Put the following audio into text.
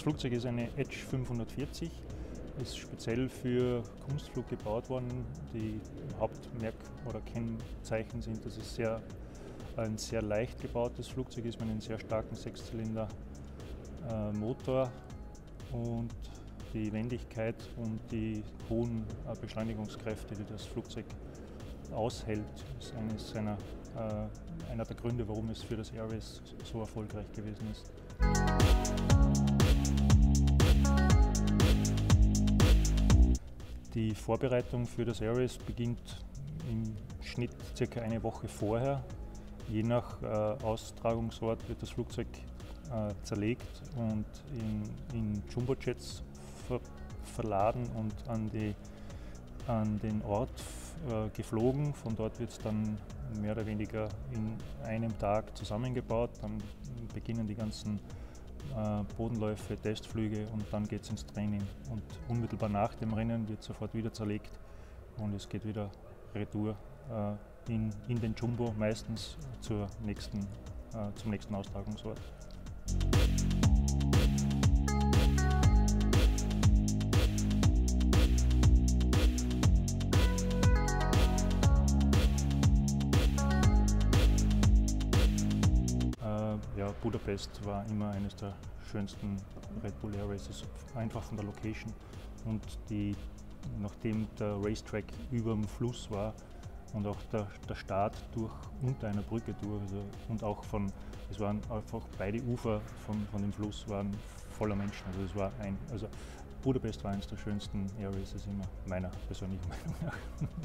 Flugzeug ist eine Edge 540, ist speziell für Kunstflug gebaut worden. Die Hauptmerk- oder Kennzeichen sind, dass es ein sehr leicht gebautes Flugzeug ist mit einem sehr starken Sechszylinder Motor und die Wendigkeit und die hohen Beschleunigungskräfte, die das Flugzeug aushält, ist einer der Gründe, warum es für das Air Race so erfolgreich gewesen ist. Die Vorbereitung für das Air Race beginnt im Schnitt circa eine Woche vorher. Je nach Austragungsort wird das Flugzeug zerlegt und in Jumbojets verladen und an den Ort geflogen. Von dort wird es dann mehr oder weniger in einem Tag zusammengebaut. Dann beginnen die ganzen Bodenläufe, Testflüge und dann geht es ins Training. Und unmittelbar nach dem Rennen wird sofort wieder zerlegt und es geht wieder retour in den Jumbo, meistens zum nächsten Austragungsort. Ja, Budapest war immer eines der schönsten Red Bull Air Races, einfach von der Location. Und nachdem der Racetrack über dem Fluss war und auch der Start unter einer Brücke durch, und auch es waren einfach beide Ufer von dem Fluss waren voller Menschen. Also Budapest war eines der schönsten Air Races immer, meiner persönlichen Meinung nach.